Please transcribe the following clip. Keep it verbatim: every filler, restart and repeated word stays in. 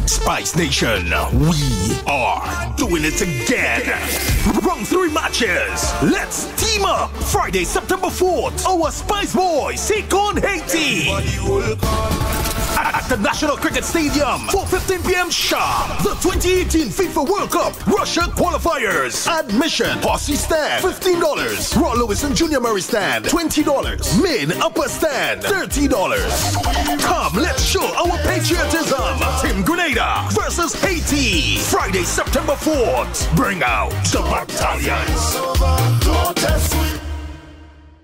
Spice Nation, we are doing it again. Round three matches. Let's team up. Friday, September fourth, our Spice Boys take on Haiti. At the National Cricket Stadium, four fifteen p m sharp. The twenty eighteen FIFA World Cup Russia qualifiers. Admission, Posse stand, fifteen dollars. Raw Lewis and Junior Murray stand, twenty dollars. Main upper stand, thirty dollars. Come, let's show our patriotism. Team Grenada versus Haiti. Friday, September fourth. Bring out the battalions.